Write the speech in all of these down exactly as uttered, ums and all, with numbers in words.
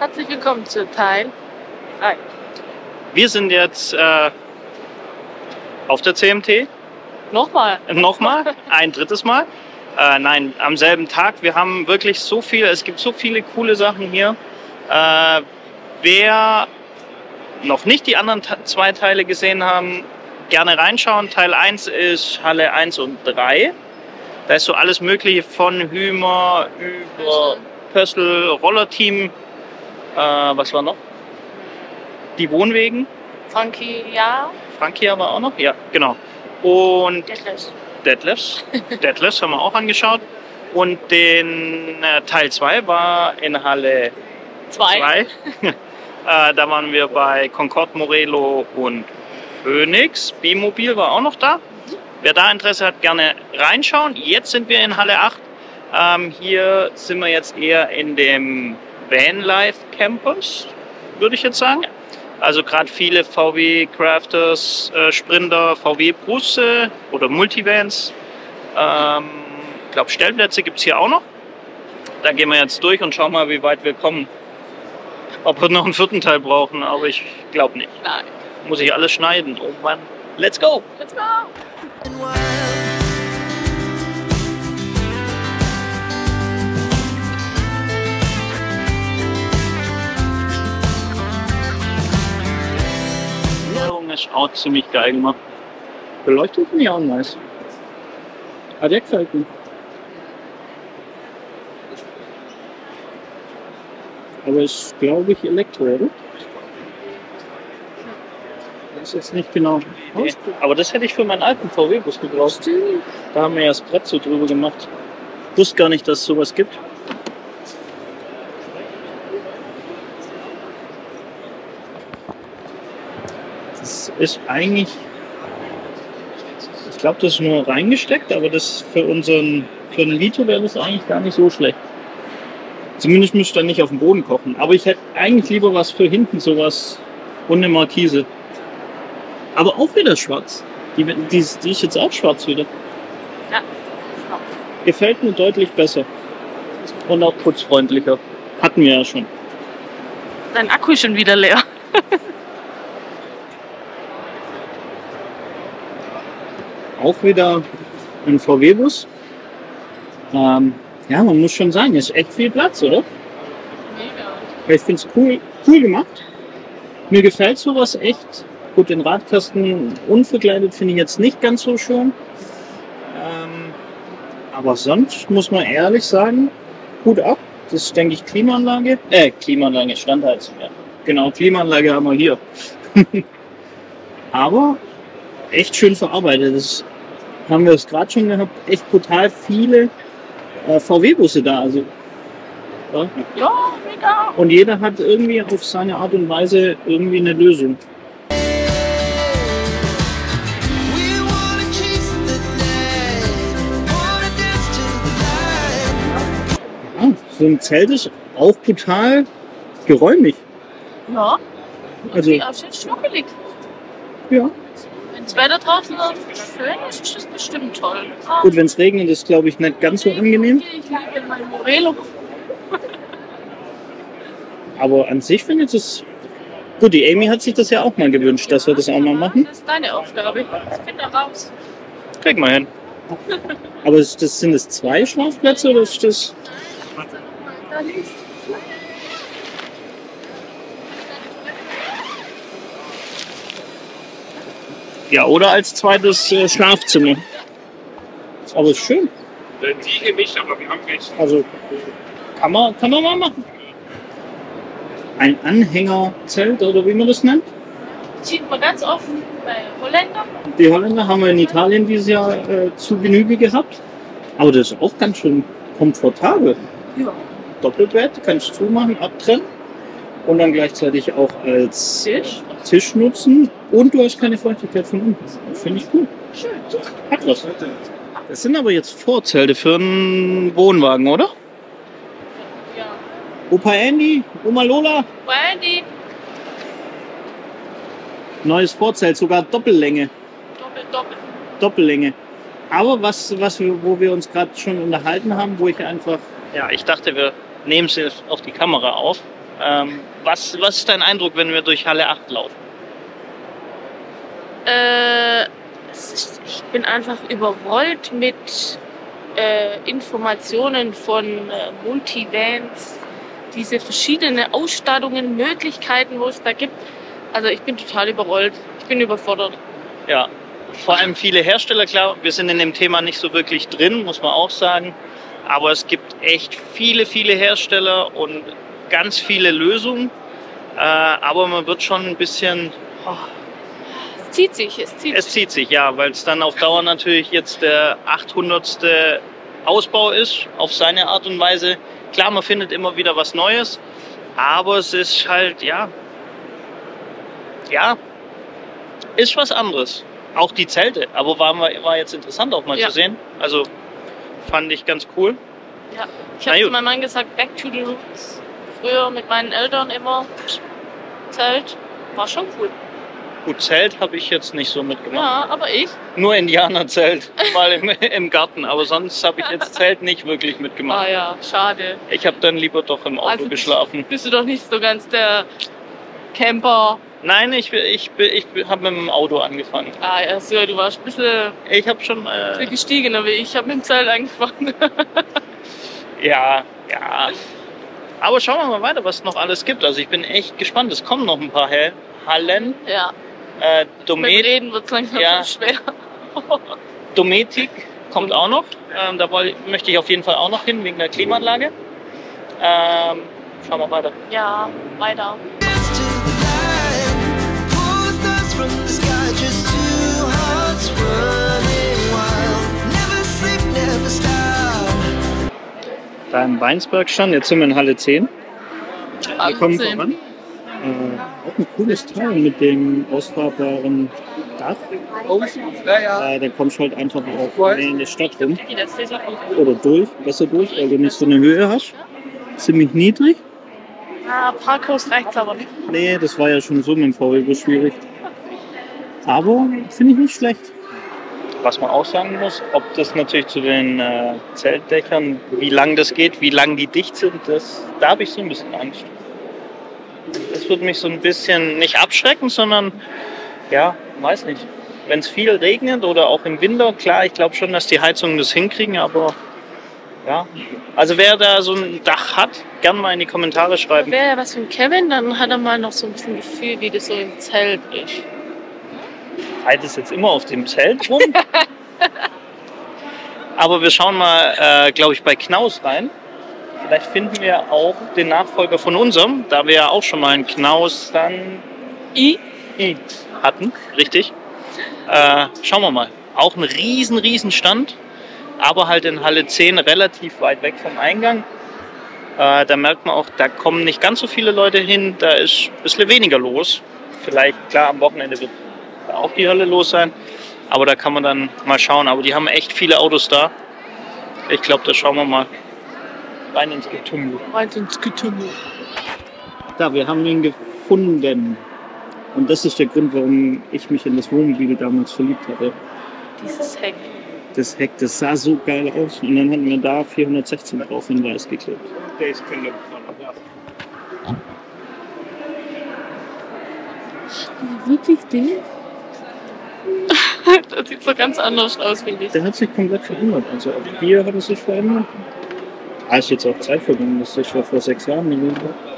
Herzlich willkommen zu Teil drei. Wir sind jetzt äh, auf der C M T. Nochmal. Nochmal, ein drittes Mal. Äh, nein, am selben Tag. Wir haben wirklich so viel, es gibt so viele coole Sachen hier. Äh, wer noch nicht die anderen zwei Teile gesehen haben, gerne reinschauen. Teil eins ist Halle eins und drei. Da ist so alles mögliche von Hümer über Pössl, Rollerteam, äh, was war noch? Die Wohnwegen. Frankie, ja. Frankie aber auch noch, ja, genau. Und Detlefs. Detlefs, Detlefs haben wir auch angeschaut. Und den äh, Teil zwei war in Halle Zwei. zwei. äh, da waren wir bei Concorde, Morelo und Phoenix. B-Mobil war auch noch da. Wer da Interesse hat, gerne reinschauen. Jetzt sind wir in Halle acht. Ähm, hier sind wir jetzt eher in dem Vanlife Campus, würde ich jetzt sagen. Also gerade viele V W Crafters, äh, Sprinter, V W Busse oder Multivans. Ähm, ich glaube, Stellplätze gibt es hier auch noch. Da gehen wir jetzt durch und schauen mal, wie weit wir kommen. Ob wir noch einen vierten Teil brauchen, aber ich glaube nicht. Nein. Muss ich alles schneiden. Oh Mann. Let's go! Let's go! Ist auch ziemlich geil gemacht. Beleuchtung finde ich auch nice. Ah, der gefällt mir. Aber ist, glaube ich, Elektro, oder? Das ist jetzt nicht genau. Nee. Aber das hätte ich für meinen alten V W-Bus gebraucht. Da haben wir ja das Brett so drüber gemacht. Ich wusste gar nicht, dass es sowas gibt. Das ist eigentlich, ich glaube, das ist nur reingesteckt, aber das für unseren für einen Liter wäre das eigentlich gar nicht so schlecht. Zumindest müsste er nicht auf dem Boden kochen. Aber ich hätte eigentlich lieber was für hinten, sowas und eine Markise. Aber auch wieder schwarz. Die, die, die ist jetzt auch schwarz wieder. Ja. Gefällt mir deutlich besser. Und auch putzfreundlicher. Hatten wir ja schon. Dein Akku ist schon wieder leer. Auch wieder ein V W-Bus. Ähm, ja, man muss schon sagen, ist echt viel Platz, oder? Mega. Ich finde es cool, cool gemacht. Mir gefällt sowas echt. Gut, den Radkasten unverkleidet finde ich jetzt nicht ganz so schön. Ähm, aber sonst muss man ehrlich sagen, Hut ab. Das ist, denke ich, Klimaanlage. Äh, Klimaanlage, Standheizung, ja. Genau, Klimaanlage haben wir hier. Aber echt schön verarbeitet. Das haben wir es gerade schon gehabt. Echt brutal viele äh, V W-Busse da. Also, ja. Ja, mega. Und jeder hat irgendwie auf seine Art und Weise irgendwie eine Lösung. Ja, so ein Zelt ist auch brutal geräumig. Ja. Also, Ja, schön schnuckelig. ja. Wenn das Wetter draußen schön ist, ist das bestimmt toll. Ah, Gut, wenn es regnet, ist glaube ich nicht ganz so angenehm. Ich liebe mein Morelo. Aber an sich finde ich es. Gut, die Amy hat sich das ja auch mal gewünscht, dass wir das auch mal machen. Das ist deine Aufgabe. Das finde ich raus. Krieg mal hin. Aber ist das, sind das zwei Schlafplätze oder ist das. Da liegt's. Ja, oder als zweites äh, Schlafzimmer. Aber ist schön. Die gemischt, aber wir haben welche. Also kann man, kann man mal machen. Ein Anhängerzelt oder wie man das nennt. Sieht man ganz oft bei Holländern. Die Holländer haben wir in Italien dieses Jahr äh, zu Genüge gehabt. Aber das ist auch ganz schön komfortabel. Ja. Doppelbett, kannst du zumachen, abtrennen und dann gleichzeitig auch als Tisch. Tisch nutzen. Und du hast keine Feuchtigkeit von unten. Finde ich cool. Schön. Hat was. Das sind aber jetzt Vorzelte für einen Wohnwagen, oder? Ja. Opa Andy, Oma Lola, Brandy. neues Vorzelt, sogar Doppellänge. Doppel, doppel. Doppellänge. Aber was, was wir, wo wir uns gerade schon unterhalten haben, wo ich einfach... Ja, ich dachte, wir nehmen es auf die Kamera auf. Ähm, was, was ist dein Eindruck, wenn wir durch Halle acht laufen? Äh, es ist, ich bin einfach überrollt mit äh, Informationen von äh, Multivans, diese verschiedenen Ausstattungen, Möglichkeiten, wo es da gibt. Also ich bin total überrollt. Ich bin überfordert. Ja, vor allem viele Hersteller, klar, wir sind in dem Thema nicht so wirklich drin, muss man auch sagen. Aber es gibt echt viele, viele Hersteller und ganz viele Lösungen. Äh, aber man wird schon ein bisschen... Oh, Es zieht sich, es zieht es sich. zieht sich, ja, weil es dann auf Dauer natürlich jetzt der achthundertste Ausbau ist, auf seine Art und Weise. Klar, man findet immer wieder was Neues, aber es ist halt, ja, ja, ist was anderes. Auch die Zelte, aber war, war jetzt interessant auch mal Ja. zu sehen. Also fand ich ganz cool. Ja. Ich Na habe zu gut. meinem Mann gesagt, back to the roots. Früher mit meinen Eltern immer Zelt. War schon cool. Gut, Zelt habe ich jetzt nicht so mitgemacht. Ja, aber ich. Nur Indianerzelt, mal im, im Garten, aber sonst habe ich jetzt Zelt nicht wirklich mitgemacht. Ah ja, schade. Ich habe dann lieber doch im Auto Also, geschlafen. Bist du doch nicht so ganz der Camper. Nein, ich, ich, ich, ich habe mit dem Auto angefangen. Ah ja, so, du warst ein bisschen Ich habe schon, äh, gestiegener wie ich. Ich habe mit dem Zelt angefangen. ja, ja. Aber schauen wir mal weiter, was es noch alles gibt. Also ich bin echt gespannt. Es kommen noch ein paar Hell- Hallen. Ja, Äh, mit Domet Reden wird es langsam Ja. schon schwer. Dometic kommt auch noch. Ähm, da woll, möchte ich auf jeden Fall auch noch hin, wegen der Klimaanlage. Ähm, schauen wir weiter. Ja, weiter. Da im Weinsberg stand, jetzt sind wir in Halle zehn. Wir kommen Wahnsinn. voran. Äh, auch ein cooles Teil mit dem ausfahrbaren Dach. Äh, da kommst du halt einfach auch mehr in die Stadt rum. Das ist ja gut. Oder durch, besser durch, weil du nicht so eine Höhe hast. Ziemlich niedrig. Ah, Parkhaus reicht's aber nicht. Nee, das war ja schon so mit dem V W schwierig. Aber finde ich nicht schlecht. Was man auch sagen muss, ob das natürlich zu den äh, Zeltdächern, wie lang das geht, wie lang die dicht sind, das, da habe ich so ein bisschen Angst. Das würde mich so ein bisschen nicht abschrecken, sondern, ja, weiß nicht. Wenn es viel regnet oder auch im Winter, klar, ich glaube schon, dass die Heizungen das hinkriegen, aber ja. Also wer da so ein Dach hat, gern mal in die Kommentare schreiben. Wäre ja was für Kevin, dann hat er mal noch so ein bisschen Gefühl, wie das so im Zelt ist. Reitest jetzt immer auf dem Zelt rum. Aber wir schauen mal, äh, glaube ich, bei Knaus rein. Vielleicht finden wir auch den Nachfolger von unserem, da wir ja auch schon mal einen Knaus dann I? I hatten, richtig. Äh, schauen wir mal. Auch ein riesen, riesen Stand, aber halt in Halle zehn relativ weit weg vom Eingang. Äh, da merkt man auch, da kommen nicht ganz so viele Leute hin, da ist ein bisschen weniger los. Vielleicht, klar, am Wochenende wird da auch die Hölle los sein, aber da kann man dann mal schauen. Aber die haben echt viele Autos da. Ich glaube, da schauen wir mal rein ins Getümmel. Rein ins Getümmel. Da, wir haben ihn gefunden. Und das ist der Grund, warum ich mich in das Wohnmobil damals verliebt hatte. Dieses Heck. Das Heck, das sah so geil aus. Und dann hatten wir da vierhundertsechzehn drauf in weiß geklebt. Der ist Kölle. Wirklich den? Das sieht so ganz anders aus, finde ich. Der hat sich komplett verändert. Also auch hier hat es sich verändert. Ah, ist jetzt auch Zeit vergangen. Das ist schon vor sechs Jahren gewesen.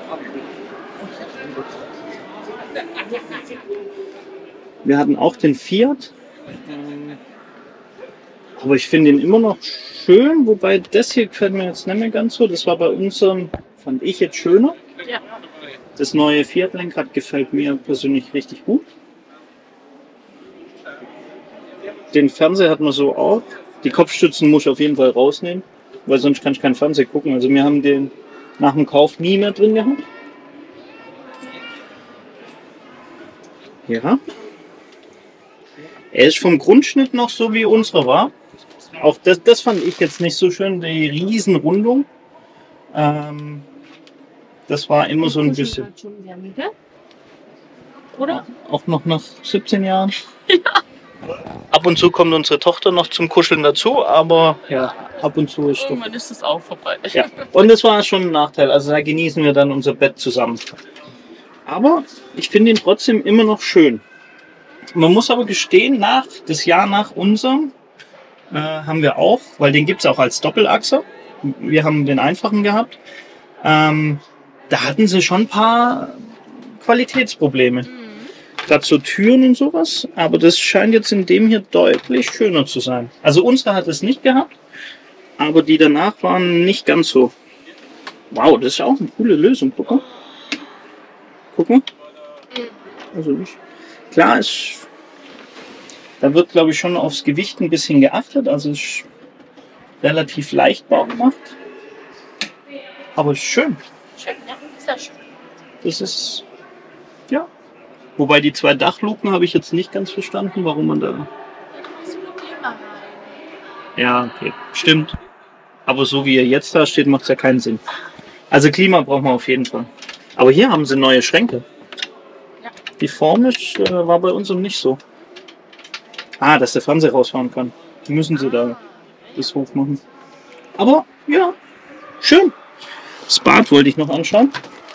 Wir hatten auch den Fiat. Ähm, Aber ich finde ihn immer noch schön, wobei das hier gefällt mir jetzt nicht mehr ganz so. Das war bei unserem, fand ich jetzt schöner. Ja. Das neue Fiat-Lenkrad gefällt mir persönlich richtig gut. Den Fernseher hat man so auch. Die Kopfstützen muss ich auf jeden Fall rausnehmen, weil sonst kann ich keinen Fernseher gucken. Also wir haben den nach dem Kauf nie mehr drin gehabt. Ja. Er ist vom Grundschnitt noch so wie unsere war. Auch das, das fand ich jetzt nicht so schön, die Riesenrundung. Ähm, das war immer so ein bisschen. Oder? Auch noch nach siebzehn Jahren. Ab und zu kommt unsere Tochter noch zum Kuscheln dazu, aber ja, ab und zu ist doch. Irgendwann ist es auch vorbei. Ja. Und das war schon ein Nachteil. Also da genießen wir dann unser Bett zusammen. Aber ich finde ihn trotzdem immer noch schön. Man muss aber gestehen, nach das Jahr nach unserem äh, haben wir auch, weil den gibt es auch als Doppelachser. Wir haben den einfachen gehabt. Ähm, da hatten sie schon ein paar Qualitätsprobleme. Mhm. Gerade so Türen und sowas. Aber das scheint jetzt in dem hier deutlich schöner zu sein. Also unsere hat es nicht gehabt, aber die danach waren nicht ganz so. Wow, das ist auch eine coole Lösung. Guck mal. Guck mal. Also nicht. Klar ist, da wird glaube ich schon aufs Gewicht ein bisschen geachtet. Also ist relativ leicht bau gemacht. Aber ist schön. Schön, ja, sehr schön. Das ist, ja. Wobei die zwei Dachluken habe ich jetzt nicht ganz verstanden, warum man da. Ja, okay, stimmt. Aber so wie er jetzt da steht, macht es ja keinen Sinn. Also Klima braucht man auf jeden Fall. Aber hier haben sie neue Schränke. Ja. Die Form ist, äh, war bei uns nicht so. Ah, dass der Fernseher rausfahren kann. Müssen sie da das hoch machen. Aber ja, schön. Das Bad wollte ich noch anschauen.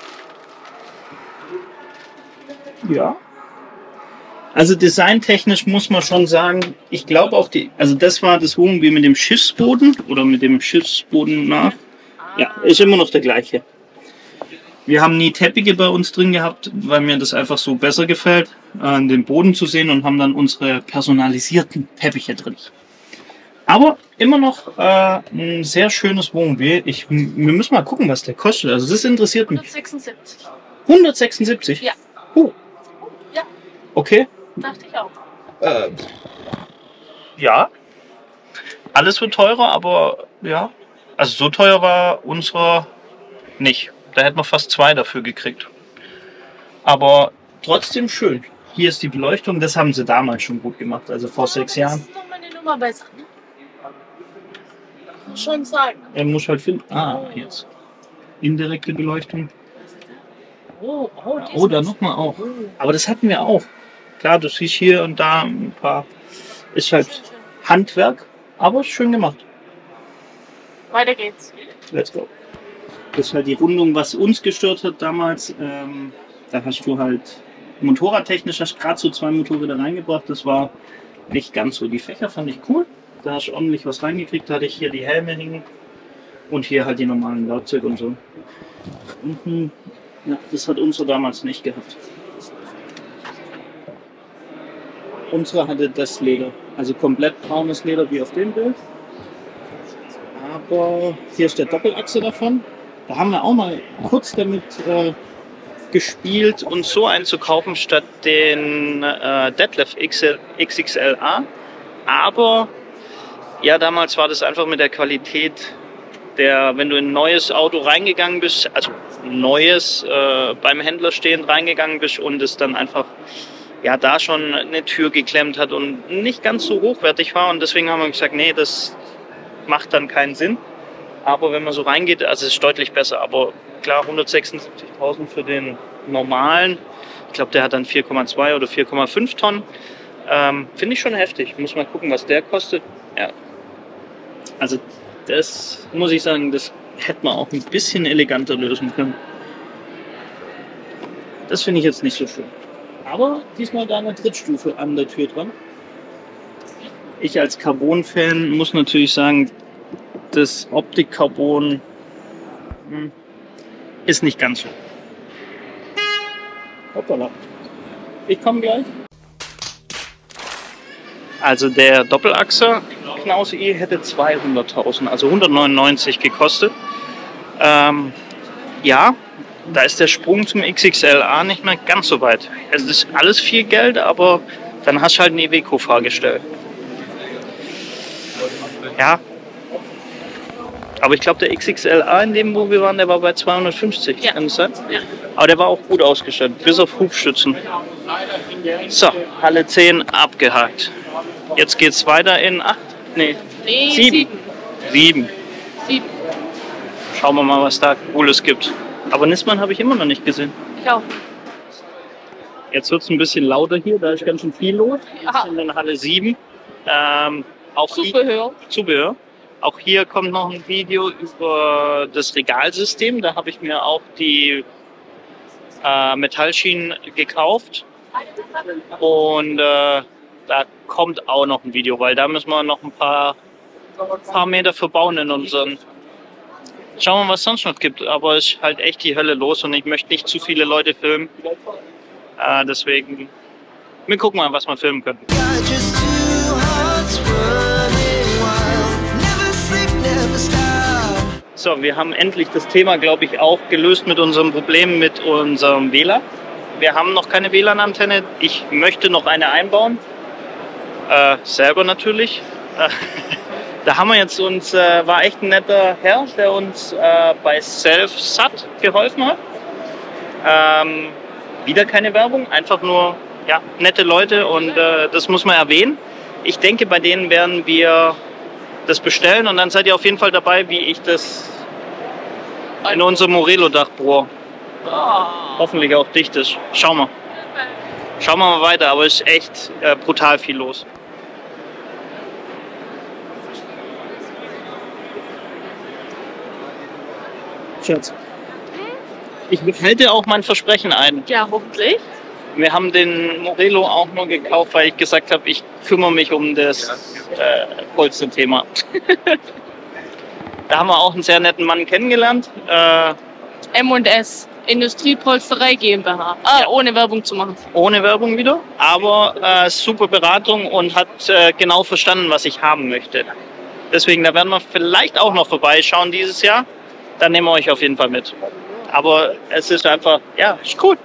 Ja. Also designtechnisch muss man schon sagen, ich glaube auch die, also das war das Wohnmobil mit dem Schiffsboden oder mit dem Schiffsboden nach. Ja, ist immer noch der gleiche. Wir haben nie Teppiche bei uns drin gehabt, weil mir das einfach so besser gefällt, äh, den Boden zu sehen, und haben dann unsere personalisierten Teppiche drin. Aber immer noch äh, ein sehr schönes Wohnmobil. Ich, wir müssen mal gucken, was der kostet. Also das interessiert mich. hundertsechsundsiebzig. hundertsechsundsiebzig? Ja. Oh. Ja. Okay. Dachte ich auch. Äh, ja. Alles wird teurer, aber ja. Also so teuer war unserer nicht. Da hätten wir fast zwei dafür gekriegt. Aber trotzdem schön. Hier ist die Beleuchtung. Das haben sie damals schon gut gemacht. Also vor sechs Jahren. Das ist nochmal eine Nummer besser, ne? Muss schon sagen. Er muss halt finden. Ah, jetzt. Indirekte Beleuchtung. Oh, oh, die Oh, ist da was. nochmal auch. Aber das hatten wir auch. Klar, du siehst hier und da ein paar. Ist halt Schön, schön. Handwerk, aber schön gemacht. Weiter geht's. Let's go. Das ist halt die Rundung, was uns gestört hat damals. Ähm, da hast du halt motorradtechnisch hast gerade so zwei Motorräder reingebracht. Das war nicht ganz so. Die Fächer fand ich cool. Da hast du ordentlich was reingekriegt. Da hatte ich hier die Helme hängen und hier halt die normalen Lautstöcke und so. Mhm. Ja, das hat unsere damals nicht gehabt. Unsere hatte das Leder, also komplett braunes Leder wie auf dem Bild. Aber hier ist der Doppelachse davon. Da haben wir auch mal kurz damit äh, gespielt, uns so einzukaufen statt den äh, Detlef X X L A. Aber ja, damals war das einfach mit der Qualität, der, wenn du in ein neues Auto reingegangen bist, also neues äh, beim Händler stehend reingegangen bist und es dann einfach ja da schon eine Tür geklemmt hat und nicht ganz so hochwertig war, und deswegen haben wir gesagt, nee, das macht dann keinen Sinn. Aber wenn man so reingeht, also es ist deutlich besser. Aber klar, hundertsechsundsiebzigtausend für den normalen, ich glaube, der hat dann vier Komma zwei oder vier Komma fünf Tonnen. Ähm, Finde ich schon heftig. Muss mal gucken, was der kostet. Ja. Also das muss ich sagen, das hätte man auch ein bisschen eleganter lösen können. Das finde ich jetzt nicht so schön. Aber diesmal da eine Trittstufe an der Tür dran. Ich als Carbon-Fan muss natürlich sagen, das Optik-Carbon hm, ist nicht ganz so. Hoppala. Ich komme gleich. Also der Doppelachser Knaus E hätte zweihunderttausend, also hundertneunundneunzig gekostet. Ähm, ja, da ist der Sprung zum X X L A nicht mehr ganz so weit. Es ist alles viel Geld, aber dann hast du halt ein Iveco-Fahrgestell. Ja. Aber ich glaube, der X X L A, in dem wo wir waren, der war bei zweihundertfünfzig. Ja. Kann das sein? Ja. Aber der war auch gut ausgestattet, bis auf Hubstützen. So, Halle zehn abgehakt. Jetzt geht's weiter in acht, nee, Nee, sieben. sieben. sieben. Sieben. Schauen wir mal, was da Cooles gibt. Aber Nissmann habe ich immer noch nicht gesehen. Ich auch. Jetzt wird es ein bisschen lauter hier, da ist ganz schön viel los. Wir Ja. sind in Halle sieben. Ähm, auch hier- Zubehör. Zubehör. Auch hier kommt noch ein Video über das Regalsystem. Da habe ich mir auch die äh, Metallschienen gekauft. Und äh, da kommt auch noch ein Video, weil da müssen wir noch ein paar, paar Meter verbauen in unseren. Schauen wir mal, was es sonst noch gibt. Aber es ist halt echt die Hölle los und ich möchte nicht zu viele Leute filmen. Äh, deswegen, wir gucken mal, was wir filmen können. Got just two hearts running wild. Never sleep, never stop. So, wir haben endlich das Thema, glaube ich, auch gelöst mit unserem Problem mit unserem W L A N. Wir haben noch keine W L A N-Antenne. Ich möchte noch eine einbauen. Äh, selber natürlich. Äh, da haben wir jetzt uns, äh, war echt ein netter Herr, der uns äh, bei SelfSat geholfen hat. Ähm, wieder keine Werbung, einfach nur ja, nette Leute und äh, das muss man erwähnen. Ich denke, bei denen werden wir das bestellen und dann seid ihr auf jeden Fall dabei, wie ich das in unser Morelo-Dach bohre. Hoffentlich auch dicht ist. Schauen wir. Schauen wir mal weiter, aber es ist echt äh, brutal viel los. Schatz, ich halte auch mein Versprechen ein. Ja, hoffentlich. Wir haben den Morelo auch nur gekauft, weil ich gesagt habe, ich kümmere mich um das äh, Polster-Thema. Da haben wir auch einen sehr netten Mann kennengelernt. Äh, M und S, Industriepolsterei GmbH. Ah, Ja. ohne Werbung zu machen. ohne Werbung wieder, aber äh, super Beratung und hat äh, genau verstanden, was ich haben möchte. Deswegen, da werden wir vielleicht auch noch vorbeischauen dieses Jahr. Dann nehmen wir euch auf jeden Fall mit. Aber es ist einfach, ja, ist cool.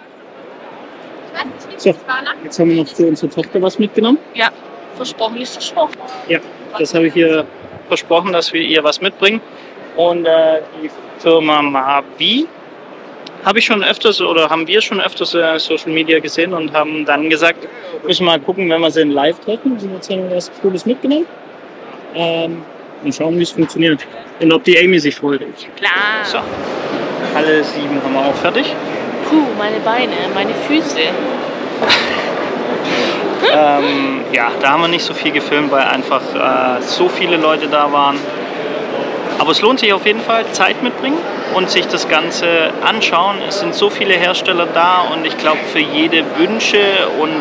So, jetzt haben wir noch für unsere Tochter was mitgenommen. Ja, versprochen ist versprochen. Ja, das habe ich ihr versprochen, dass wir ihr was mitbringen. Und äh, die Firma Mabi habe ich schon öfters oder haben wir schon öfters äh, Social Media gesehen und haben dann gesagt, müssen wir mal gucken, wenn wir sie in live treffen. Sie haben jetzt ja was Cooles mitgenommen. Ähm, und schauen, wie es funktioniert. Und ob die Amy sich freut. Klar. So, Halle sieben haben wir auch fertig. Puh, meine Beine, meine Füße. ähm, ja, da haben wir nicht so viel gefilmt, weil einfach äh, so viele Leute da waren. Aber es lohnt sich auf jeden Fall, Zeit mitbringen und sich das Ganze anschauen. Es sind so viele Hersteller da und ich glaube, für jede Wünsche und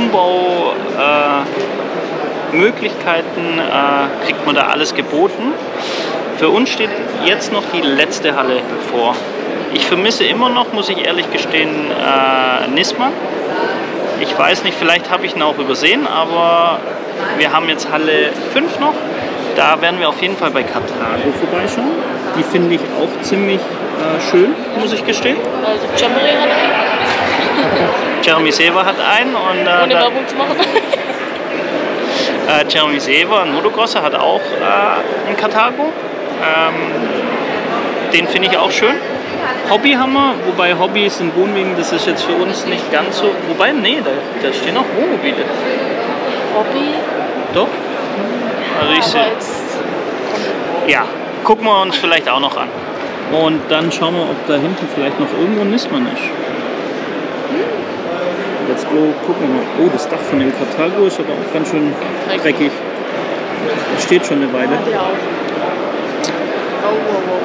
Umbaumöglichkeiten äh, kriegt man da alles geboten. Für uns steht jetzt noch die letzte Halle bevor. Ich vermisse immer noch, muss ich ehrlich gestehen, äh, Nisman. Ich weiß nicht, vielleicht habe ich ihn auch übersehen, aber wir haben jetzt Halle fünf noch. Da werden wir auf jeden Fall bei Carthago vorbeischauen. Die finde ich auch ziemlich äh, schön, muss ich gestehen. Also Jeremy hat einen, Jeremy Sever hat einen und äh, ohne da, Werbung zu machen. äh, Jeremy Sever, ein Motocrosser, hat auch äh, einen Carthago. Ähm, den finde ich auch schön. Hobby haben wir, wobei Hobby ist in Wohnwegen, das ist jetzt für uns nicht ganz so. Wobei, nee, da, da stehen auch Wohnmobile. Hobby. Doch? Also ich Aber sehe. jetzt Ja, gucken wir uns vielleicht auch noch an. Und dann schauen wir, ob da hinten vielleicht noch irgendwo ein Nisman ist. Let's go, gucken wir mal. Oh, das Dach von dem Carthago ist aber auch ganz schön dreckig. Das steht schon eine Weile. ja auch. Oh, wow, wow.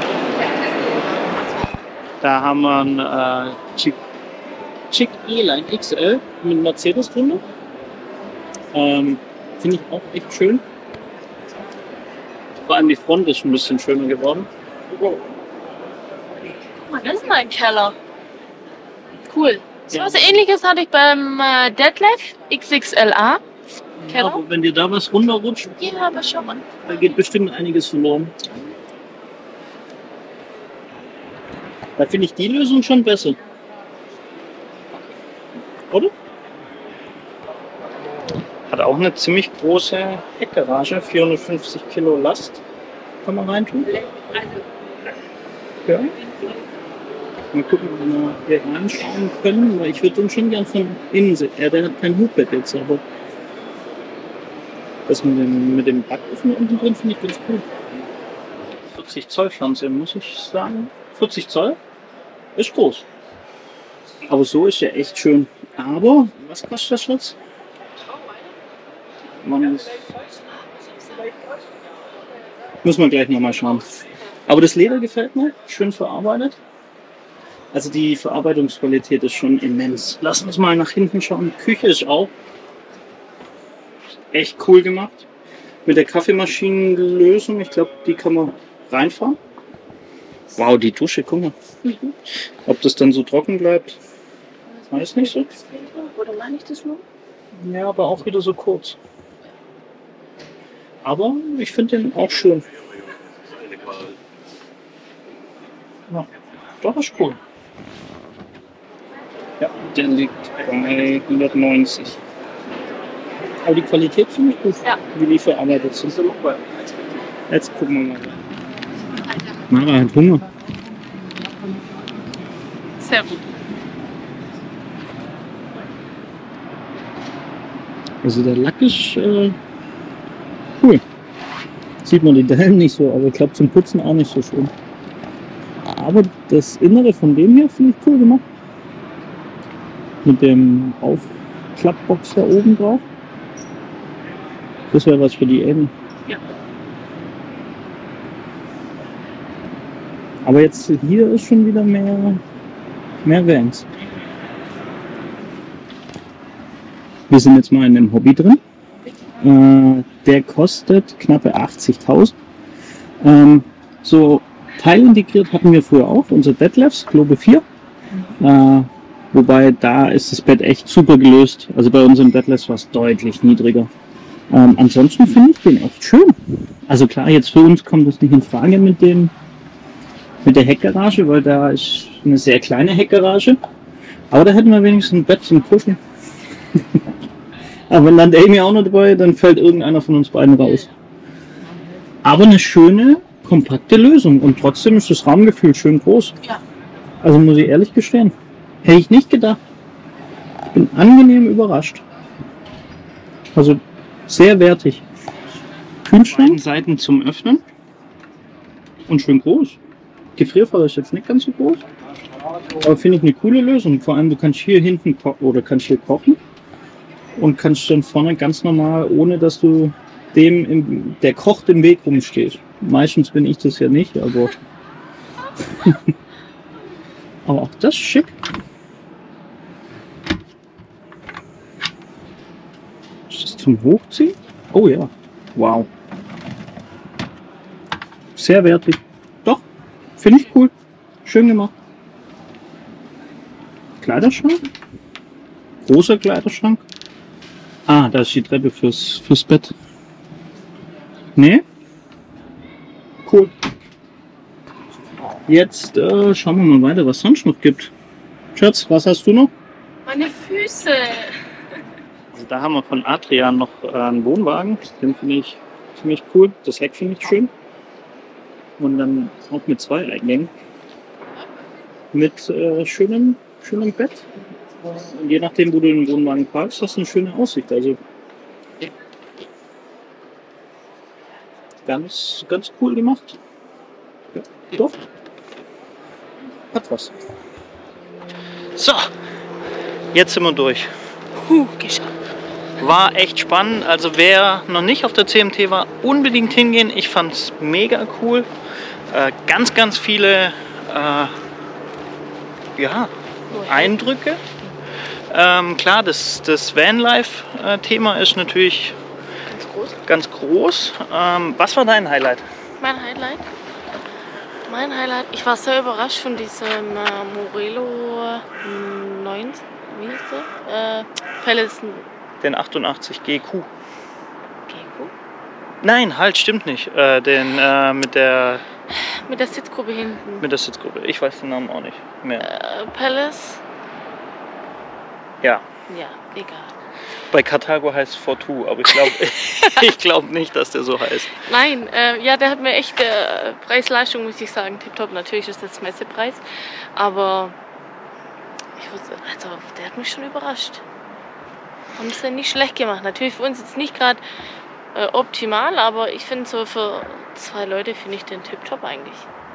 Da haben wir ein äh, Chick, Chick E-Line X L mit Mercedes drunter. Ähm, Finde ich auch echt schön. Vor allem die Front ist ein bisschen schöner geworden. Guck mal, das ist mein Keller. Cool. So Ja. was Ähnliches hatte ich beim äh, Detlef X X L A. Keller. Aber wenn dir da was runterrutscht, Ja, aber schau mal. da geht bestimmt einiges verloren. Da finde ich die Lösung schon besser. Oder? Hat auch eine ziemlich große Heckgarage, vierhundertfünfzig Kilo Last. Kann man reintun. Ja. Mal gucken, ob wir hier reinschauen können, weil ich würde den schon gern von innen sehen. Ja, der hat kein Hubbett jetzt, aber das mit dem, mit dem Backofen unten drin finde ich ganz cool. vierzig Zoll Fernsehen, muss ich sagen. vierzig Zoll ist groß. Aber so ist ja echt schön. Aber, was kostet das jetzt? Mann, das müssen wir gleich nochmal schauen. Aber das Leder gefällt mir, schön verarbeitet. Also die Verarbeitungsqualität ist schon immens. Lass uns mal nach hinten schauen. Die Küche ist auch echt cool gemacht. Mit der Kaffeemaschinenlösung, ich glaube, die kann man reinfahren. Wow, die Dusche, guck mal. Mhm. Ob das dann so trocken bleibt, weiß nicht so. Oder meine ich das nur? Ja, aber auch wieder so kurz. Aber ich finde den auch schön. Ja, doch, ist cool. Ja, der liegt bei hundertneunzig. Aber die Qualität finde ich gut, Ja. wie die verarbeitet sind. Jetzt gucken wir mal. Mara hat Hunger. Sehr gut. Also der Lack ist äh, cool. Sieht man die Dellen nicht so, aber ich glaube zum Putzen auch nicht so schön. Aber das Innere von dem hier finde ich cool gemacht. Mit dem Aufklappbox da oben drauf. Das wäre was für die Amy. Ja. Aber jetzt hier ist schon wieder mehr, mehr Vans. Wir sind jetzt mal in dem Hobby drin. Äh, der kostet knappe achtzigtausend. Ähm, so teilintegriert hatten wir früher auch, unser Detlefs, Globe vier. Äh, wobei da ist das Bett echt super gelöst. Also bei unserem Detlefs war es deutlich niedriger. Ähm, ansonsten finde ich den echt schön. Also klar, jetzt für uns kommt das nicht in Frage mit dem mit der Heckgarage, weil da ist eine sehr kleine Heckgarage. Aber da hätten wir wenigstens ein Bett zum Kuscheln. Aber wenn dann Amy auch noch dabei, dann fällt irgendeiner von uns beiden raus. Aber eine schöne, kompakte Lösung. Und trotzdem ist das Raumgefühl schön groß. Ja. Also muss ich ehrlich gestehen. Hätte ich nicht gedacht. Ich bin angenehm überrascht. Also sehr wertig. Kühlschrank, Seiten zum Öffnen. Und schön groß. Gefrierfach ist jetzt nicht ganz so groß. Aber finde ich eine coole Lösung. Vor allem du kannst hier hinten ko oder kannst hier kochen. Und kannst dann vorne ganz normal, ohne dass du dem, im, der kocht, im Weg rumstehst. Meistens bin ich das ja nicht, aber... aber auch das ist schick. Ist das zum Hochziehen? Oh ja. Wow. Sehr wertig. Doch, finde ich cool. Schön gemacht. Kleiderschrank. Großer Kleiderschrank. Ah, da ist die Treppe fürs, fürs Bett. Nee? Cool. Jetzt äh, schauen wir mal weiter, was es sonst noch gibt. Schatz, was hast du noch? Meine Füße. Also da haben wir von Adrian noch äh, einen Wohnwagen. Den finde ich ziemlich cool. Das Heck finde ich schön. Und dann auch mit zwei Eingängen. Mit äh, schönem, schönem Bett. Und je nachdem, wo du den Wohnwagen parkst, hast du eine schöne Aussicht. Also ganz, ganz cool gemacht. Ja, doch. Hat was. So, jetzt sind wir durch. Puh, geschafft. War echt spannend. Also wer noch nicht auf der C M T war, unbedingt hingehen. Ich fand es mega cool. Äh, ganz, ganz viele äh, ja, Eindrücke. Ähm, klar, das, das Vanlife-Thema ist natürlich Ganz groß. ganz groß. Ähm, was war dein Highlight? Mein Highlight? Mein Highlight, ich war sehr überrascht von diesem äh, Morelo neun, wie hieß der? Äh, Palace Den achtundachtzig G Q. G Q? Nein, halt, stimmt nicht. Äh, den äh, mit der Mit der Sitzgruppe hinten. mit der Sitzgruppe. Ich weiß den Namen auch nicht mehr. Äh, Palace? Ja. Ja, egal. Bei Carthago heißt Fortu, aber ich glaube ich glaub nicht, dass der so heißt. Nein, äh, ja, der hat mir echt äh, Preis-Leistung, muss ich sagen, tipptopp. Natürlich ist das Messepreis, aber ich wusste, also, der hat mich schon überrascht. Haben es ja nicht schlecht gemacht. Natürlich für uns jetzt nicht gerade äh, optimal, aber ich finde so für zwei Leute finde ich den tipptopp eigentlich.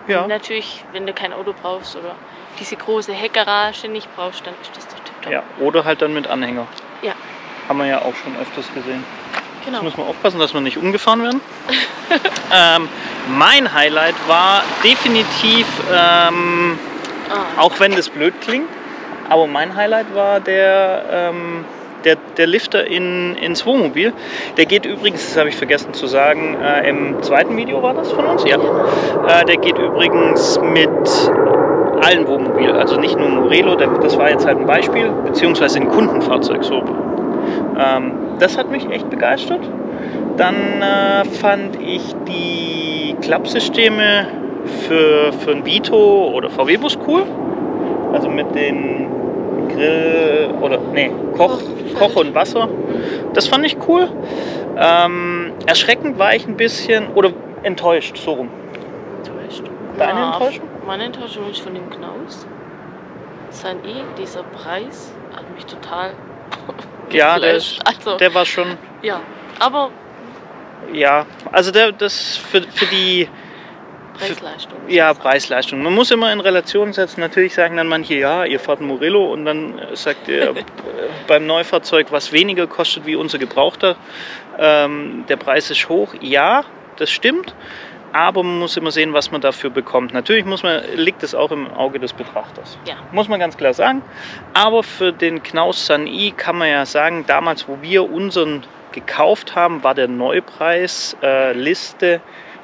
Ja. Und natürlich, wenn du kein Auto brauchst oder diese große Heckgarage nicht brauchst, dann ist das doch tipptopp. Ja, oder halt dann mit Anhänger. Ja. Haben wir ja auch schon öfters gesehen. Genau. Jetzt müssen wir aufpassen, dass wir nicht umgefahren werden. ähm, mein Highlight war definitiv, ähm, Ah. auch wenn das blöd klingt, aber mein Highlight war der, ähm, der, der Lifter in, ins Wohnmobil. Der geht übrigens, das habe ich vergessen zu sagen, äh, im zweiten Video war das von uns, ja. Äh, der geht übrigens mit allen Wohnmobilen, also nicht nur Morelo, der, das war jetzt halt ein Beispiel, beziehungsweise ein Kundenfahrzeug so. Ähm, das hat mich echt begeistert. Dann äh, fand ich die Klappsysteme für, für ein Vito oder V W-Bus cool. Also mit den Grill oder nee, Koch, Koch und Wasser. Das fand ich cool. Ähm, erschreckend war ich ein bisschen oder enttäuscht, so rum. Enttäuscht. Deine Ja, Enttäuschung? Meine Enttäuschung ist von dem Knaus. Sein E, dieser Preis, hat mich total Ja, der, geflasht. ist, Also, der war schon, ja, aber ja, also der, das für, für die Preis-Leistung. Ja, Preis-Leistung. Man muss immer in Relation setzen. Natürlich sagen dann manche, ja, ihr fahrt ein Morelo und dann äh, sagt ihr äh, beim Neufahrzeug, was weniger kostet wie unser Gebrauchter, ähm, der Preis ist hoch. Ja, das stimmt, aber man muss immer sehen, was man dafür bekommt. Natürlich muss man, liegt es auch im Auge des Betrachters. Ja. Muss man ganz klar sagen. Aber für den Knaus Sun-i kann man ja sagen, damals, wo wir unseren gekauft haben, war der Neupreis äh, Liste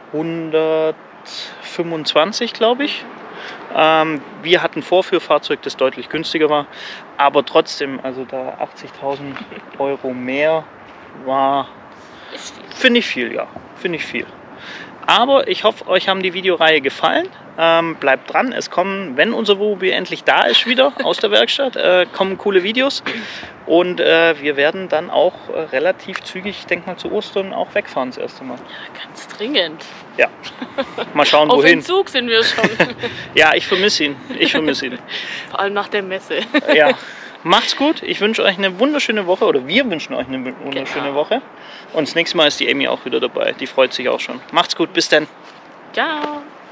hundertfünfundzwanzig, glaube ich. Ähm, wir hatten ein Vorführfahrzeug, das deutlich günstiger war, aber trotzdem, also da achtzigtausend Euro mehr war, Ist viel. finde ich viel, ja, finde ich viel. Aber ich hoffe, euch haben die Videoreihe gefallen. Ähm, bleibt dran, es kommen, wenn unser Wohnmobil endlich da ist wieder aus der Werkstatt, äh, kommen coole Videos und äh, wir werden dann auch äh, relativ zügig, ich denke mal zu Ostern, auch wegfahren das erste Mal. Ja, ganz dringend. Ja, mal schauen Auf wohin. Entzug sind wir schon. Ja, ich vermisse ihn, ich vermisse ihn. Vor allem nach der Messe. Ja, macht's gut, ich wünsche euch eine wunderschöne Woche oder wir wünschen euch eine wunderschöne Genau. Woche und das nächste Mal ist die Amy auch wieder dabei, die freut sich auch schon. Macht's gut, bis dann. Ciao.